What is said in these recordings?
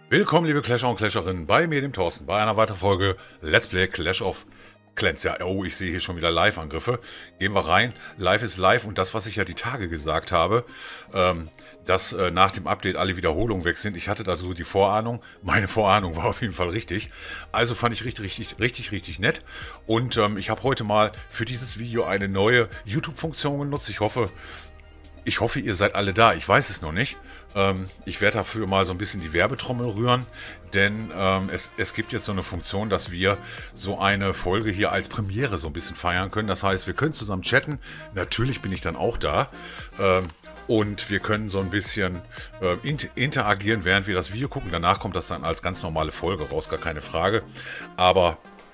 Willkommen, liebe Clasher und Clasherinnen, bei mir, dem Thorsten, bei einer weiteren Folge Let's Play Clash of Clans. Ja, oh, ich sehe hier schon wieder Live-Angriffe. Gehen wir rein. Live ist live und das, was ich ja die Tage gesagt habe, dass nach dem Update alle Wiederholungen weg sind. Ich hatte da so die Vorahnung. Meine Vorahnung war auf jeden Fall richtig. Also fand ich richtig nett. Und ich habe heute mal für dieses Video eine neue YouTube-Funktion genutzt. Ich hoffe, ihr seid alle da. Ich weiß es noch nicht. Ich werde dafür mal so ein bisschen die Werbetrommel rühren, denn es gibt jetzt so eine Funktion, dass wir so eine Folge hier als Premiere so ein bisschen feiern können. Das heißt, wir können zusammen chatten. Natürlich bin ich dann auch da. Und wir können so ein bisschen interagieren, während wir das Video gucken. Danach kommt das dann als ganz normale Folge raus, gar keine Frage. Aber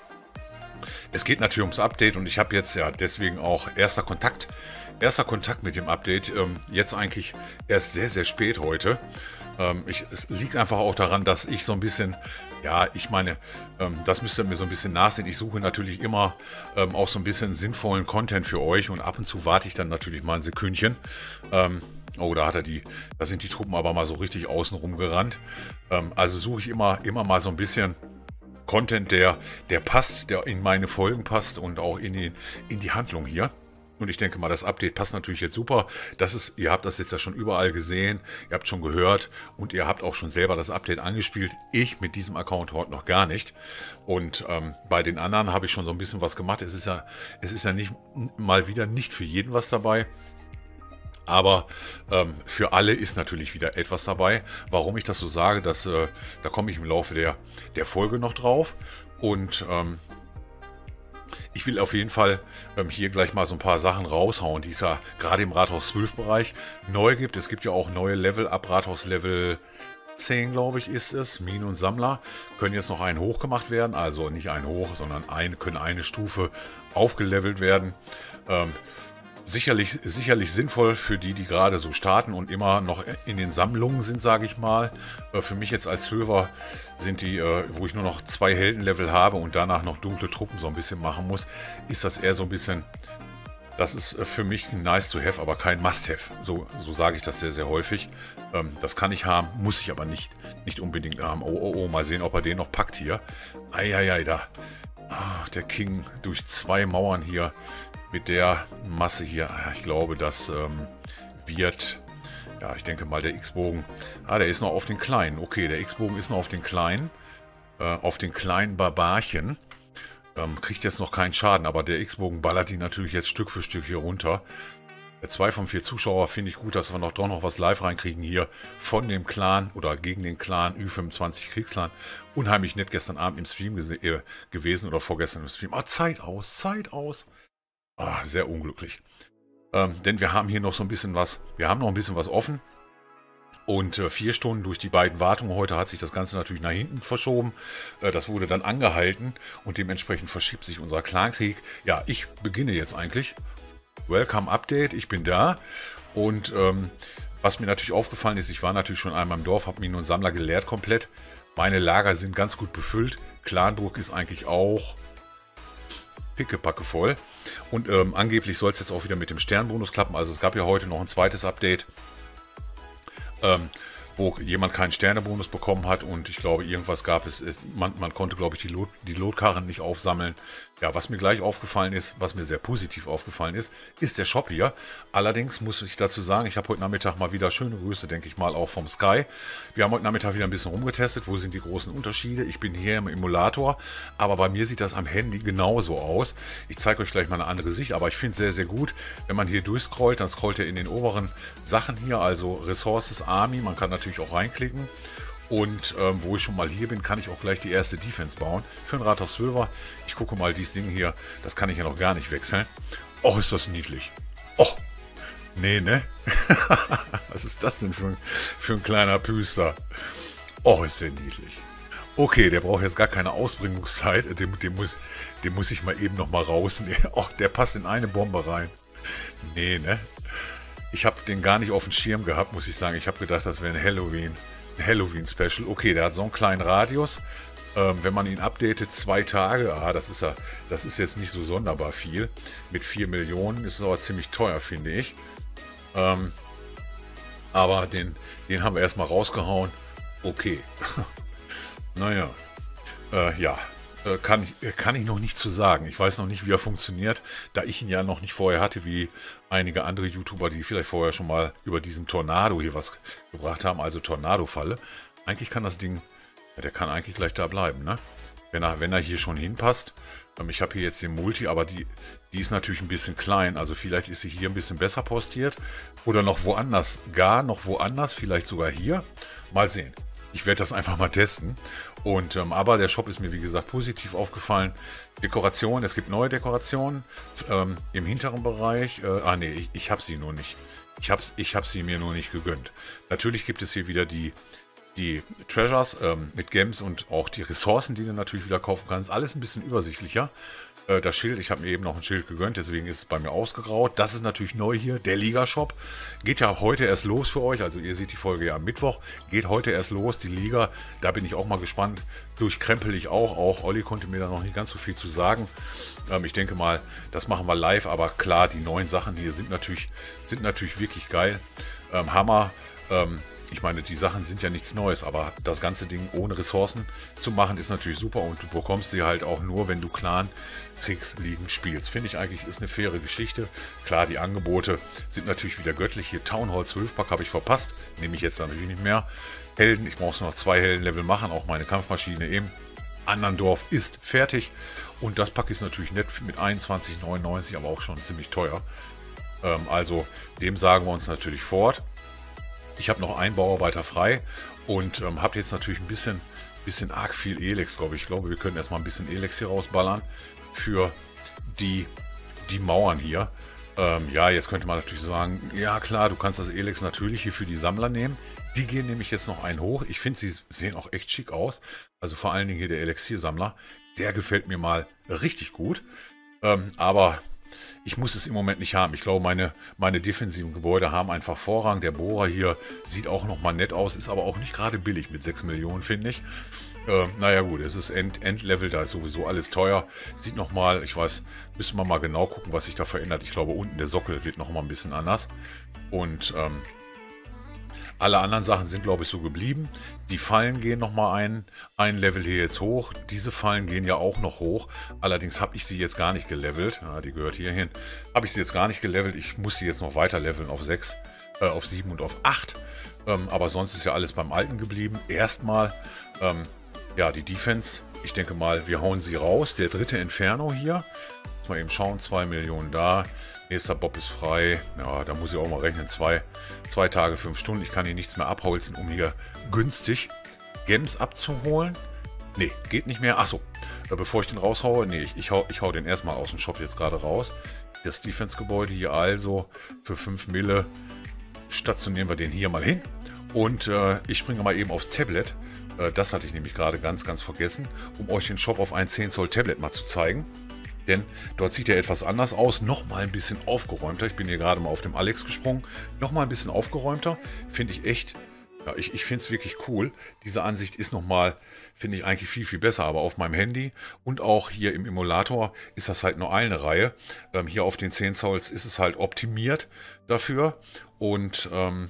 es geht natürlich ums Update und ich habe jetzt ja deswegen auch erster Kontakt mit dem Update, jetzt eigentlich erst sehr spät heute. Es liegt einfach auch daran, dass ich so ein bisschen, ja, ich meine, das müsst ihr mir so ein bisschen nachsehen. Ich suche natürlich immer auch so ein bisschen sinnvollen Content für euch und ab und zu warte ich dann natürlich mal ein Sekündchen. Oh, da sind die Truppen aber mal so richtig außen rum gerannt. Also suche ich immer mal so ein bisschen Content, der passt, der in meine Folgen passt und auch in die Handlung hier. Und ich denke mal, das Update passt natürlich jetzt super. Ihr habt das jetzt ja schon überall gesehen, ihr habt schon gehört und ihr habt auch schon selber das Update angespielt. Ich mit diesem Account heute noch gar nicht. Und bei den anderen habe ich schon so ein bisschen was gemacht. Es ist ja nicht mal wieder nicht für jeden was dabei. Aber für alle ist natürlich wieder etwas dabei. Warum ich das so sage, da komme ich im Laufe der Folge noch drauf. Und ich will auf jeden Fall hier gleich mal so ein paar Sachen raushauen, die es ja gerade im Rathaus 12 Bereich neu gibt. Es gibt ja auch neue Level ab Rathaus Level 10, glaube ich, ist es. Minen und Sammler können jetzt noch einen hoch gemacht werden. Also nicht einen hoch, sondern können eine Stufe aufgelevelt werden. Sicherlich sinnvoll für die gerade so starten und immer noch in den Sammlungen sind, sage ich mal. Für mich jetzt als Hörer sind die, wo ich nur noch 2 Heldenlevel habe und danach noch dunkle Truppen so ein bisschen machen muss, ist das eher so ein bisschen, das ist für mich nice to have, aber kein Must-have. So sage ich das sehr häufig. Das kann ich haben, muss ich aber nicht unbedingt haben. Oh, mal sehen, ob er den noch packt hier. Eieiei, da. Ah, der King durch 2 Mauern hier. Mit der Masse hier, ich glaube, das wird, ja, ich denke mal, der X-Bogen, der ist noch auf den kleinen. Okay, der X-Bogen ist noch auf den kleinen Barbarchen. Kriegt jetzt noch keinen Schaden, aber der X-Bogen ballert ihn natürlich jetzt Stück für Stück hier runter. 2 von 4 Zuschauer finde ich gut, dass wir doch noch was live reinkriegen hier von dem Clan oder gegen den Clan Ü25 Kriegsklan. Unheimlich nett gestern Abend im Stream gewesen oder vorgestern im Stream. Zeit aus. Sehr unglücklich. Denn wir haben hier noch so ein bisschen was, offen. Und 4 Stunden durch die beiden Wartungen heute hat sich das Ganze natürlich nach hinten verschoben. Das wurde dann angehalten und dementsprechend verschiebt sich unser Clankrieg. Ja, ich beginne jetzt eigentlich. Welcome Update, ich bin da. Und was mir natürlich aufgefallen ist, ich war natürlich schon einmal im Dorf, habe Minen und Sammler geleert komplett. Meine Lager sind ganz gut befüllt. Clanburg ist eigentlich auch pickepacke voll. Und angeblich soll es jetzt auch wieder mit dem Sternbonus klappen. Also es gab ja heute noch ein zweites Update, wo jemand keinen Sternebonus bekommen hat und ich glaube, irgendwas gab es. Man konnte, glaube ich, die Lotkarren nicht aufsammeln. Ja, was mir gleich aufgefallen ist, was mir sehr positiv aufgefallen ist der Shop hier. Allerdings muss ich dazu sagen, ich habe heute Nachmittag mal wieder schöne Grüße, denke ich mal, auch vom Sky. Wir haben heute Nachmittag wieder ein bisschen rumgetestet. Wo sind die großen Unterschiede? Ich bin hier im Emulator, aber bei mir sieht das am Handy genauso aus. Ich zeige euch gleich mal eine andere Sicht, aber ich finde es sehr gut. Wenn man hier durchscrollt, dann scrollt er in den oberen Sachen hier, also Resources, Army. Man kann natürlich auch reinklicken. Und wo ich schon mal hier bin, kann ich auch gleich die erste Defense bauen. Für ein Rathaus 12er. Ich gucke mal, dieses Ding hier, das kann ich ja noch gar nicht wechseln. Och, ist das niedlich. Och, nee, ne? Was ist das denn für ein kleiner Püster? Och, ist der niedlich. Okay, der braucht jetzt gar keine Ausbringungszeit. Den muss ich mal eben noch mal rausnehmen. Och, der passt in eine Bombe rein. Nee, ne? Ich habe den gar nicht auf dem Schirm gehabt, muss ich sagen. Ich habe gedacht, das wäre ein Halloween-Special. Okay, der hat so einen kleinen Radius. Wenn man ihn updatet, 2 Tage, das ist jetzt nicht so sonderbar viel. Mit 4 Millionen ist es aber ziemlich teuer, finde ich. Aber den haben wir erstmal rausgehauen. Okay. Naja, ja, kann ich noch nicht zu sagen. Ich weiß noch nicht, wie er funktioniert, da ich ihn ja noch nicht vorher hatte, wie einige andere YouTuber, die vielleicht vorher schon mal über diesen Tornado hier was gebracht haben, also Tornado-Falle. Eigentlich kann das Ding, ja, der kann eigentlich gleich da bleiben, ne? Wenn er hier schon hinpasst. Ich habe hier jetzt den Multi, aber die ist natürlich ein bisschen klein. Also vielleicht ist sie hier ein bisschen besser postiert. Oder noch woanders. Noch woanders. Vielleicht sogar hier. Mal sehen. Ich werde das einfach mal testen. Und aber der Shop ist mir, wie gesagt, positiv aufgefallen. Dekoration, es gibt neue Dekorationen im hinteren Bereich. Nee, ich habe sie nur nicht. Ich hab sie mir nur nicht gegönnt. Natürlich gibt es hier wieder die Treasures mit Gems und auch die Ressourcen, die du natürlich wieder kaufen kannst. Alles ein bisschen übersichtlicher. Das Schild, ich habe mir eben noch ein Schild gegönnt, deswegen ist es bei mir ausgegraut. Das ist natürlich neu hier, der Liga-Shop. Geht ja heute erst los für euch, also ihr seht die Folge ja am Mittwoch. Geht heute erst los, die Liga, da bin ich auch mal gespannt. Durchkrempel ich auch. Auch Olli konnte mir da noch nicht ganz so viel zu sagen. Ich denke mal, das machen wir live, aber klar, die neuen Sachen hier sind natürlich wirklich geil. Hammer. Ich meine, die Sachen sind ja nichts Neues, aber das ganze Ding ohne Ressourcen zu machen ist natürlich super und du bekommst sie halt auch nur, wenn du Clan Kriegsligen spielst. Finde ich eigentlich, ist eine faire Geschichte. Klar, die Angebote sind natürlich wieder göttlich. Hier Town Hall 12 Pack habe ich verpasst, nehme ich jetzt natürlich nicht mehr. Helden, ich brauche noch 2 Heldenlevel machen, auch meine Kampfmaschine im Anderndorf ist fertig und das Pack ist natürlich nett mit 21,99, aber auch schon ziemlich teuer. Also dem sagen wir uns natürlich fort. Ich habe noch einen Bauarbeiter frei und habe jetzt natürlich ein bisschen arg viel Elex, glaube ich. Ich glaube, wir können erstmal ein bisschen Elex hier rausballern für die Mauern hier. Ja, jetzt könnte man natürlich sagen, ja klar, du kannst das Elex natürlich hier für die Sammler nehmen. Die gehen nämlich jetzt noch einen hoch. Ich finde, sie sehen auch echt schick aus. Also vor allen Dingen hier der Elixiersammler. Der gefällt mir mal richtig gut. Aber ich muss es im Moment nicht haben. Ich glaube, meine defensiven Gebäude haben einfach Vorrang. Der Bohrer hier sieht auch nochmal nett aus, ist aber auch nicht gerade billig mit 6 Millionen, finde ich. Naja gut, es ist Endlevel, da ist sowieso alles teuer. Sieht nochmal, ich weiß, müssen wir mal genau gucken, was sich da verändert. Ich glaube, unten der Sockel wird nochmal ein bisschen anders. Und alle anderen Sachen sind, glaube ich, so geblieben. Die Fallen gehen nochmal ein Level hier jetzt hoch. Diese Fallen gehen ja auch noch hoch. Allerdings habe ich sie jetzt gar nicht gelevelt. Ja, die gehört hier hin. Habe ich sie jetzt gar nicht gelevelt. Ich muss sie jetzt noch weiter leveln auf 6, auf 7 und auf 8. Aber sonst ist ja alles beim Alten geblieben. Erstmal, ja, die Defense. Ich denke mal, wir hauen sie raus. Der dritte Inferno hier. Muss mal eben schauen. 2 Millionen da. Nächster Bob ist frei. Ja, da muss ich auch mal rechnen. 2 Tage, 5 Stunden. Ich kann hier nichts mehr abholzen, um hier günstig Gems abzuholen. Nee, geht nicht mehr. Achso, bevor ich den raushaue. Nee, ich hau den erstmal aus dem Shop jetzt gerade raus. Das Defense-Gebäude hier also für 5 Mille stationieren wir den hier mal hin. Und ich springe mal eben aufs Tablet. Das hatte ich nämlich gerade ganz vergessen, um euch den Shop auf ein 10 Zoll Tablet mal zu zeigen. Denn dort sieht er etwas anders aus, nochmal ein bisschen aufgeräumter. Ich bin hier gerade mal auf dem Alex gesprungen. Nochmal ein bisschen aufgeräumter, finde ich echt, ja, ich finde es wirklich cool. Diese Ansicht ist nochmal, finde ich eigentlich viel besser. Aber auf meinem Handy und auch hier im Emulator ist das halt nur eine Reihe. Hier auf den 10 Zolls ist es halt optimiert dafür. Und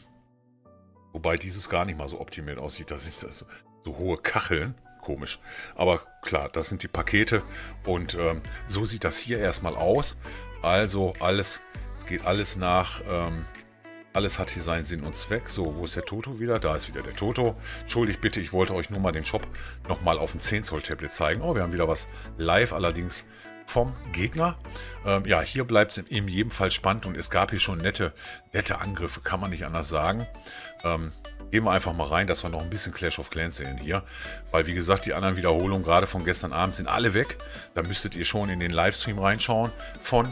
wobei dieses gar nicht mal so optimiert aussieht. Da sind das so hohe Kacheln. Komisch. Aber klar, das sind die Pakete und so sieht das hier erstmal aus. Also alles, es geht alles nach, alles hat hier seinen Sinn und Zweck. So, wo ist der Toto wieder? Da ist wieder der Toto. Entschuldigt bitte, ich wollte euch nur mal den Shop nochmal auf dem 10 Zoll Tablet zeigen. Oh, wir haben wieder was live, allerdings vom Gegner. Ja, hier bleibt es in jedem Fall spannend und es gab hier schon nette Angriffe, kann man nicht anders sagen. Gehen wir einfach mal rein, dass wir noch ein bisschen Clash of Clans sehen hier. Weil wie gesagt, die anderen Wiederholungen, gerade von gestern Abend, sind alle weg. Da müsstet ihr schon in den Livestream reinschauen von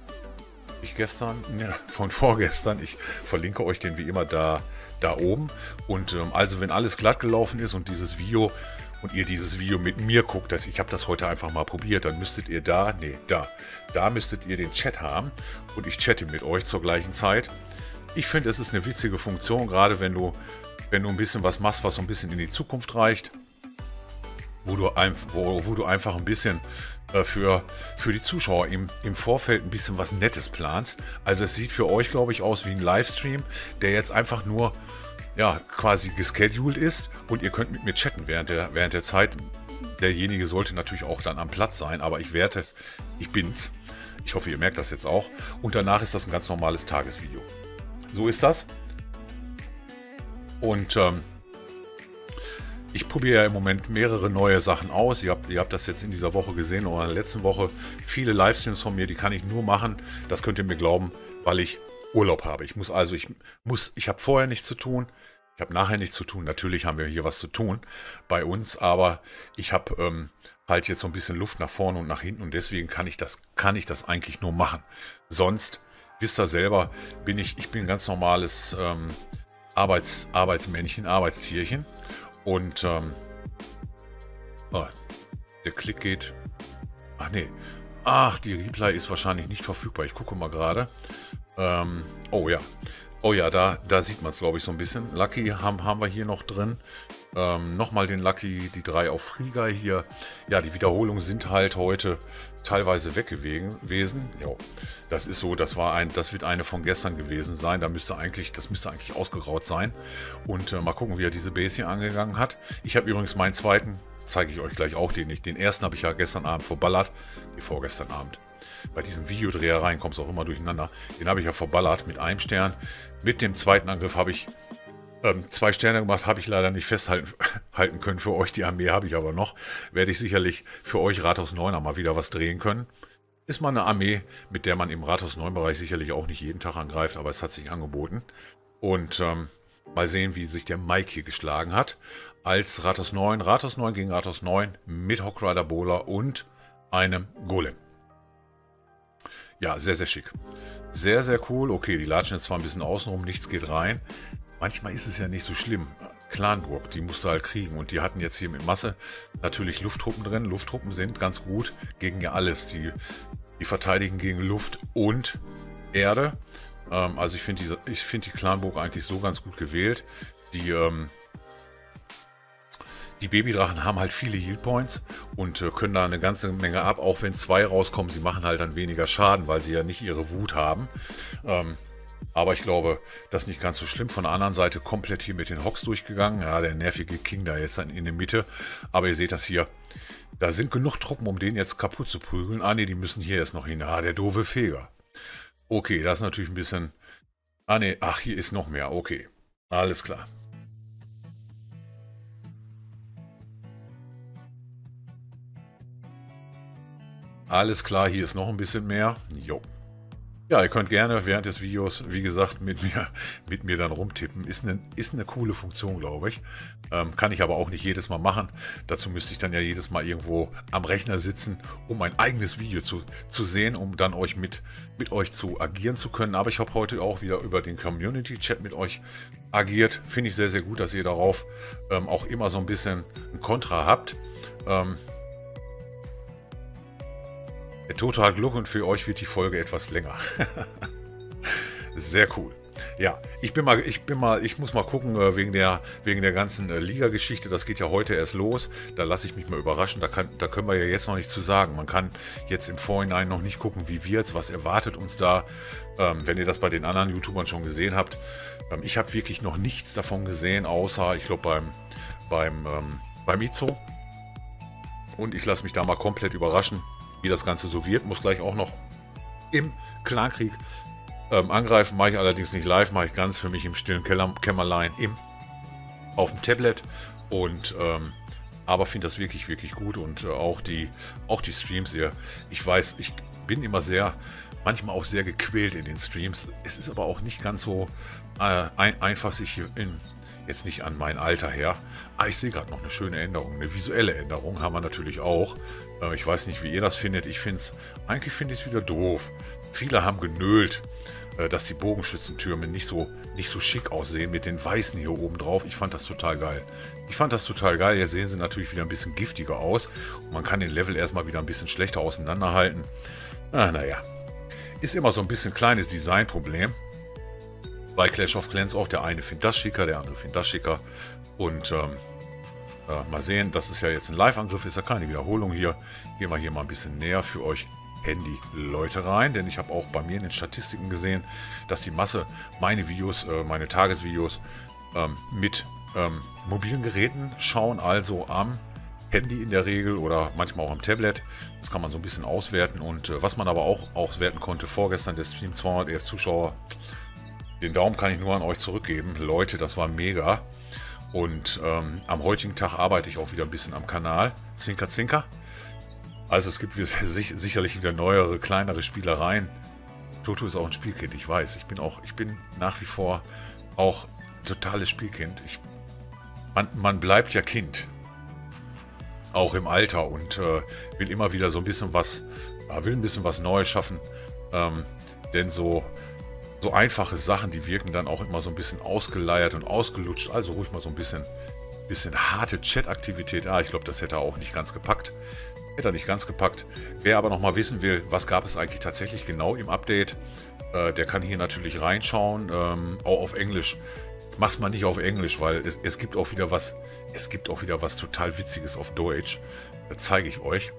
vorgestern. Ich verlinke euch den wie immer da oben. Und also wenn alles glatt gelaufen ist und ihr dieses Video mit mir guckt, ich habe das heute einfach mal probiert, dann müsstet ihr da müsstet ihr den Chat haben und ich chatte mit euch zur gleichen Zeit. Ich finde, es ist eine witzige Funktion, gerade wenn du ein bisschen was machst, was so ein bisschen in die Zukunft reicht, wo du einfach ein bisschen für die Zuschauer im Vorfeld ein bisschen was Nettes planst. Also es sieht für euch, glaube ich, aus wie ein Livestream, der jetzt einfach nur ja, quasi gescheduled ist und ihr könnt mit mir chatten während der Zeit. Derjenige sollte natürlich auch dann am Platz sein, aber ich werde es, ich bin's. Ich hoffe, ihr merkt das jetzt auch. Und danach ist das ein ganz normales Tagesvideo. So ist das. Und ich probiere ja im Moment mehrere neue Sachen aus. Ihr habt das jetzt in dieser Woche gesehen oder in der letzten Woche. Viele Livestreams von mir, die kann ich nur machen. Das könnt ihr mir glauben, weil ich Urlaub habe. Ich habe vorher nichts zu tun. Ich habe nachher nichts zu tun. Natürlich haben wir hier was zu tun bei uns, aber ich habe halt jetzt so ein bisschen Luft nach vorne und nach hinten und deswegen kann ich das eigentlich nur machen. Sonst, wisst ihr selber, bin ich bin ein ganz normales Arbeitsmännchen, Arbeitstierchen und der Klick geht. Die Replay ist wahrscheinlich nicht verfügbar. Ich gucke mal gerade. Oh ja, da sieht man es, glaube ich, so ein bisschen. Lucky haben wir hier noch drin. Nochmal den Lucky, die 3 auf Free hier. Ja, die Wiederholungen sind halt heute teilweise weg gewesen. Jo, das ist so, das wird eine von gestern gewesen sein. Das müsste eigentlich ausgegraut sein. Und mal gucken, wie er diese Base hier angegangen hat. Ich habe übrigens meinen zweiten, zeige ich euch gleich auch den nicht. Den ersten habe ich ja gestern Abend verballert. Vorgestern Abend. Bei diesen Videodrehereien kommt es auch immer durcheinander. Den habe ich ja verballert mit einem Stern. Mit dem zweiten Angriff habe ich 2 Sterne gemacht, habe ich leider nicht festhalten können für euch. Die Armee habe ich aber noch. Werde ich sicherlich für euch Rathaus 9er mal wieder was drehen können. Ist mal eine Armee, mit der man im Rathaus 9 Bereich sicherlich auch nicht jeden Tag angreift, aber es hat sich angeboten. Und mal sehen, wie sich der Mike hier geschlagen hat. Als Rathaus 9 gegen Rathaus 9 mit Hockrider Bowler und einem Golem. Ja, sehr, sehr schick. Sehr, sehr cool. Okay, die latschen jetzt zwar ein bisschen außenrum, nichts geht rein. Manchmal ist es ja nicht so schlimm. Clanburg, die musste halt kriegen. Und die hatten jetzt hier mit Masse natürlich Lufttruppen drin. Lufttruppen sind ganz gut gegen ja alles. Die verteidigen gegen Luft und Erde. Also ich finde die Clanburg eigentlich so ganz gut gewählt. Die Babydrachen haben halt viele Healpoints und können da eine ganze Menge ab, auch wenn 2 rauskommen. Sie machen halt dann weniger Schaden, weil sie ja nicht ihre Wut haben. Aber ich glaube, das ist nicht ganz so schlimm. Von der anderen Seite komplett hier mit den Hawks durchgegangen. Ja, der nervige King da jetzt in der Mitte. Aber ihr seht das hier. Da sind genug Truppen, um den jetzt kaputt zu prügeln. Ah ne, die müssen hier jetzt noch hin. Ah, der doofe Feger. Okay, das ist natürlich ein bisschen... Ah ne, ach, hier ist noch mehr. Okay, alles klar. Alles klar, hier ist noch ein bisschen mehr. Jo. Ja, ihr könnt gerne während des Videos, wie gesagt, mit mir dann rumtippen. Ist eine coole Funktion, glaube ich. Kann ich aber auch nicht jedes Mal machen. Dazu müsste ich dann ja jedes Mal irgendwo am Rechner sitzen, um ein eigenes Video zu sehen, um dann mit euch zu agieren zu können. Aber ich habe heute auch wieder über den Community-Chat mit euch agiert. Finde ich sehr, sehr gut, dass ihr darauf auch immer so ein bisschen ein Kontra habt. Total Glück und für euch wird die Folge etwas länger. Sehr cool. Ja, ich muss mal gucken wegen der ganzen Liga-Geschichte. Das geht ja heute erst los. Da lasse ich mich mal überraschen. Da können wir ja jetzt noch nicht zu sagen. Man kann jetzt im Vorhinein noch nicht gucken, wie wird's, was erwartet uns da. Wenn ihr das bei den anderen YouTubern schon gesehen habt. Ich habe wirklich noch nichts davon gesehen, außer, ich glaube, beim Izo. Und ich lasse mich da mal komplett überraschen, wie das Ganze so wird. Muss gleich auch noch im Clankrieg angreifen. Mache ich allerdings nicht live, mache ich ganz für mich im stillen Kämmerlein auf dem Tablet. Und aber finde das wirklich, wirklich gut. Und auch die Streams hier. Ich weiß, ich bin immer manchmal auch sehr gequält in den Streams. Es ist aber auch nicht ganz so einfach, sich hier jetzt nicht an mein Alter her. Ich sehe gerade noch eine schöne Änderung, eine visuelle Änderung haben wir natürlich auch. Ich weiß nicht, wie ihr das findet. Eigentlich finde ich es wieder doof. Viele haben genölt, dass die Bogenschützentürme nicht so schick aussehen mit den Weißen hier oben drauf. Ich fand das total geil. Jetzt sehen sie natürlich wieder ein bisschen giftiger aus. Und man kann den Level erstmal wieder ein bisschen schlechter auseinanderhalten. Naja, ist immer so ein bisschen kleines Designproblem. Bei Clash of Clans auch, der eine findet das schicker, der andere findet das schicker. Und mal sehen, das ist ja jetzt ein Live-Angriff, ist ja keine Wiederholung hier. Gehen wir hier mal ein bisschen näher für euch Handy-Leute rein, denn ich habe auch bei mir in den Statistiken gesehen, dass die Masse meine Tagesvideos mit mobilen Geräten schauen, also am Handy in der Regel oder manchmal auch am Tablet. Das kann man so ein bisschen auswerten. Und was man aber auch auswerten konnte vorgestern, der Stream 211 Zuschauer, den Daumen kann ich nur an euch zurückgeben. Leute, das war mega. Und am heutigen Tag arbeite ich auch wieder ein bisschen am Kanal. Zwinker, zwinker. Also es gibt sicherlich wieder neuere, kleinere Spielereien. Toto ist auch ein Spielkind, ich weiß. Ich bin nach wie vor auch totales Spielkind. Man bleibt ja Kind. Auch im Alter und will immer wieder so ein bisschen was Neues schaffen. Denn so einfache Sachen, die wirken dann auch immer so ein bisschen ausgeleiert und ausgelutscht. Also ruhig mal so ein bisschen harte Chat-Aktivität. Ich glaube, das hätte er auch nicht ganz gepackt. Wer aber noch mal wissen will, was gab es eigentlich tatsächlich genau im Update, der kann hier natürlich reinschauen, auch auf Englisch. Mach's mal nicht auf Englisch, weil es gibt auch wieder was total Witziges auf Deutsch. Das zeige ich euch.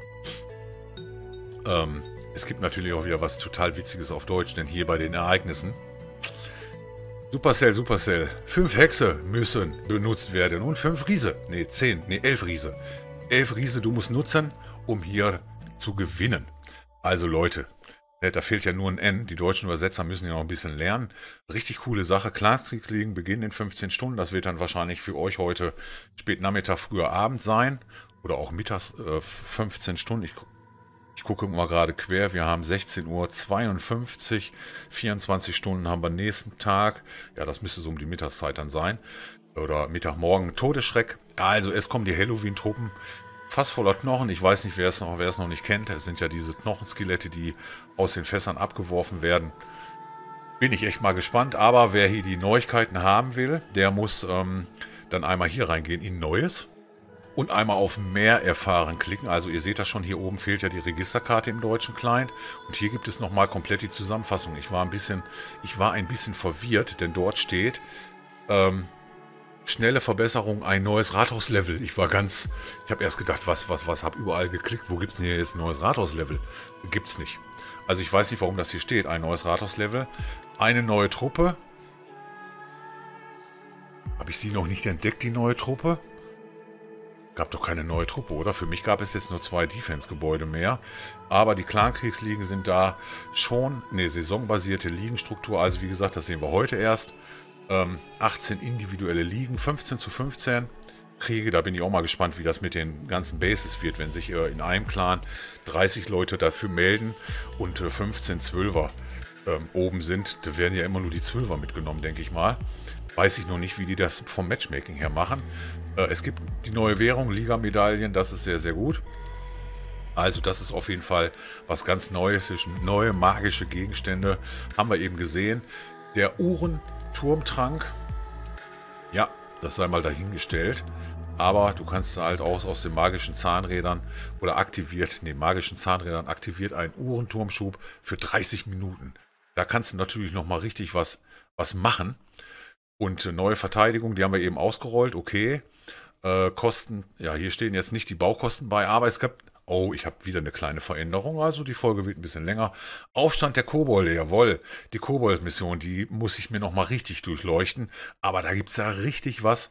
Es gibt natürlich auch wieder was total Witziges auf Deutsch, denn hier bei den Ereignissen Supercell, 5 Hexe müssen benutzt werden und 5 Riese. 11 Riese. 11 Riese du musst nutzen, um hier zu gewinnen. Also Leute, da fehlt ja nur ein N. Die deutschen Übersetzer müssen ja noch ein bisschen lernen. Richtig coole Sache. Clanskriegsligen beginnen in 15 Stunden. Das wird dann wahrscheinlich für euch heute spät Nachmittag, früher Abend sein. Oder auch mittags 15 Stunden. Ich gucke mal gerade quer. Wir haben 16:52 Uhr. 24 Stunden haben wir nächsten Tag. Ja, das müsste so um die Mittagszeit dann sein. Oder Mittagmorgen. Todesschreck. Also es kommen die Halloween-Truppen. Fass voller Knochen. Ich weiß nicht, wer es noch nicht kennt. Es sind ja diese Knochenskelette, die aus den Fässern abgeworfen werden. Bin ich echt mal gespannt. Aber wer hier die Neuigkeiten haben will, der muss dann einmal hier reingehen in Neues. Und einmal auf Mehr erfahren klicken. Also ihr seht das schon, hier oben fehlt ja die Registerkarte im deutschen Client. Und hier gibt es nochmal komplett die Zusammenfassung. Ich war ein bisschen verwirrt, denn dort steht schnelle Verbesserung, ein neues Rathauslevel. Ich habe erst gedacht, was, habe überall geklickt. Wo gibt es denn hier jetzt ein neues Rathauslevel? Gibt's nicht. Also ich weiß nicht, warum das hier steht. Ein neues Rathauslevel, eine neue Truppe. Habe ich sie noch nicht entdeckt, die neue Truppe? Gab doch keine neue Truppe, oder? Für mich gab es jetzt nur 2 Defense-Gebäude mehr. Aber die Clankriegsligen sind da schon eine saisonbasierte Ligenstruktur. Also wie gesagt, das sehen wir heute erst. 18 individuelle Ligen, 15:15 Kriege. Da bin ich auch mal gespannt, wie das mit den ganzen Bases wird, wenn sich in einem Clan 30 Leute dafür melden und 15 Zwölfer oben sind. Da werden ja immer nur die Zwölfer mitgenommen, denke ich mal. Weiß ich noch nicht, wie die das vom Matchmaking her machen. Es gibt die neue Währung, Liga-Medaillen, das ist sehr, sehr gut. Also das ist auf jeden Fall was ganz Neues, neue magische Gegenstände, haben wir eben gesehen. Der Uhrenturmtrank, ja, das sei mal dahingestellt. Aber du kannst halt auch aus den magischen Zahnrädern oder aktiviert einen Uhrenturmschub für 30 Minuten. Da kannst du natürlich nochmal richtig was machen. Und neue Verteidigung, die haben wir eben ausgerollt, okay. Kosten, ja, hier stehen jetzt nicht die Baukosten bei, aber es gab, ich habe wieder eine kleine Veränderung, also die Folge wird ein bisschen länger. Aufstand der Kobolde, jawohl, die Kobold-Mission, die muss ich mir nochmal richtig durchleuchten, aber da gibt es ja richtig was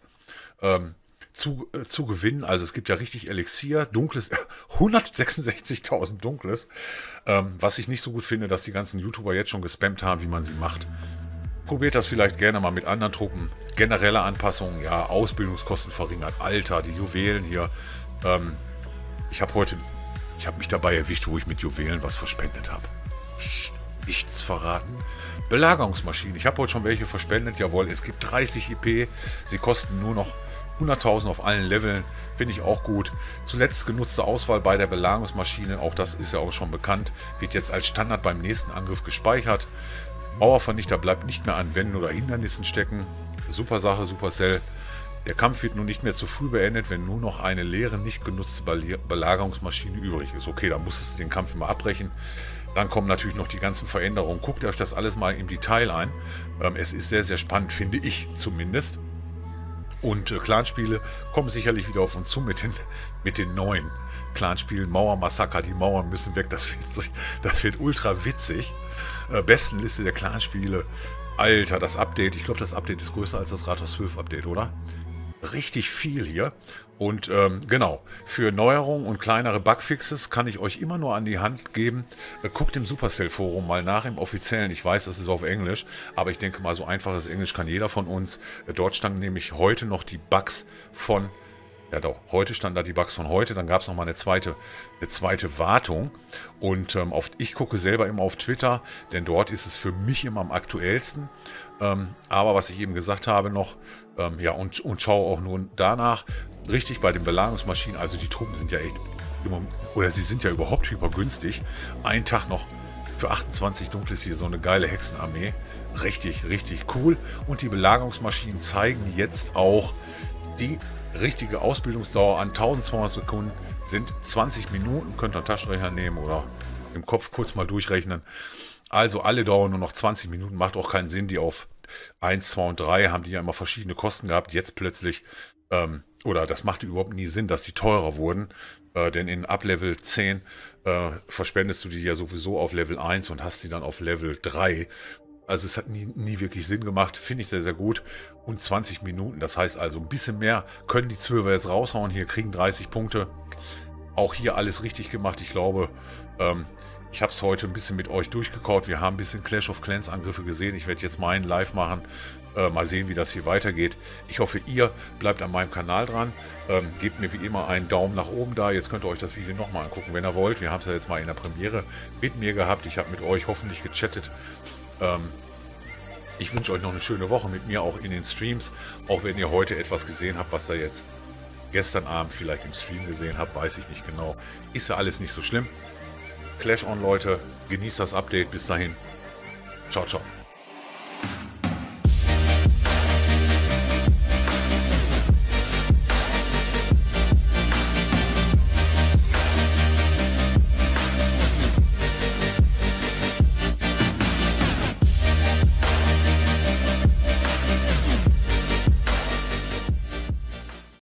zu gewinnen, also es gibt ja richtig Elixier, dunkles, 166.000 dunkles, was ich nicht so gut finde, dass die ganzen YouTuber jetzt schon gespammt haben, wie man sie macht. Probiert das vielleicht gerne mal mit anderen Truppen. Generelle Anpassungen, ja, Ausbildungskosten verringert, Alter, die Juwelen hier. Ich habe mich dabei erwischt, wo ich mit Juwelen was verspendet habe. Nichts verraten. Belagerungsmaschinen, ich habe heute schon welche verspendet, jawohl, es gibt 30 IP, sie kosten nur noch 100.000 auf allen Leveln, finde ich auch gut. Zuletzt genutzte Auswahl bei der Belagerungsmaschine, auch das ist ja auch schon bekannt, wird jetzt als Standard beim nächsten Angriff gespeichert. Mauervernichter bleibt nicht mehr an Wänden oder Hindernissen stecken. Super Sache, Supercell. Der Kampf wird nun nicht mehr zu früh beendet, wenn nur noch eine leere, nicht genutzte Belagerungsmaschine übrig ist. Okay, dann musstest du den Kampf immer abbrechen. Dann kommen natürlich noch die ganzen Veränderungen. Guckt euch das alles mal im Detail ein. Es ist sehr, sehr spannend, finde ich zumindest. Und Clanspiele kommen sicherlich wieder auf uns zu mit den neuen Clanspielen. Mauermassaker, die Mauern müssen weg. Das wird ultra witzig. Bestenliste der Clanspiele. Alter, das Update, ich glaube, das Update ist größer als das Rathaus 12 Update, oder? Richtig viel hier. Und genau, für Neuerungen und kleinere Bugfixes kann ich euch immer nur an die Hand geben. Guckt im Supercell-Forum mal nach, im offiziellen. Ich weiß, das ist auf Englisch, aber ich denke mal, so einfaches Englisch kann jeder von uns. Dort standen nämlich heute noch die Bugs von... Ja doch, heute stand da die Bugs von heute, dann gab es nochmal eine zweite Wartung. Und ich gucke selber immer auf Twitter, denn dort ist es für mich immer am aktuellsten. Aber was ich eben gesagt habe noch, ja, und schaue auch nur danach, richtig bei den Belagerungsmaschinen, also die Truppen sind ja echt immer, oder sie sind ja überhaupt hypergünstig. Ein Tag noch für 28 Dunkles hier so eine geile Hexenarmee. Richtig, richtig cool. Und die Belagerungsmaschinen zeigen jetzt auch die richtige Ausbildungsdauer an 1200 Sekunden, sind 20 Minuten. Könnt ihr einen Taschenrechner nehmen oder im Kopf kurz mal durchrechnen. Also alle dauern nur noch 20 Minuten. Macht auch keinen Sinn, die auf 1, 2 und 3 haben die ja immer verschiedene Kosten gehabt. Jetzt plötzlich, oder das machte überhaupt nie Sinn, dass die teurer wurden. Denn in ab Level 10 verspendest du die ja sowieso auf Level 1 und hast sie dann auf Level 3. Also es hat nie wirklich Sinn gemacht, finde ich sehr, sehr gut. Und 20 Minuten, das heißt also ein bisschen mehr können die 12er jetzt raushauen. Hier kriegen 30 Punkte. Auch hier alles richtig gemacht. Ich glaube, ich habe es heute ein bisschen mit euch durchgekaut. Wir haben ein bisschen Clash of Clans Angriffe gesehen. Ich werde jetzt meinen live machen. Mal sehen, wie das hier weitergeht. Ich hoffe, ihr bleibt an meinem Kanal dran. Gebt mir wie immer einen Daumen nach oben da. Jetzt könnt ihr euch das Video nochmal angucken, wenn ihr wollt. Wir haben es ja jetzt mal in der Premiere mit mir gehabt. Ich habe mit euch hoffentlich gechattet. Ich wünsche euch noch eine schöne Woche mit mir, auch in den Streams. Auch wenn ihr heute etwas gesehen habt, was da jetzt gestern Abend vielleicht im Stream gesehen habt, weiß ich nicht genau. Ist ja alles nicht so schlimm. Clash on, Leute. Genießt das Update. Bis dahin. Ciao, ciao.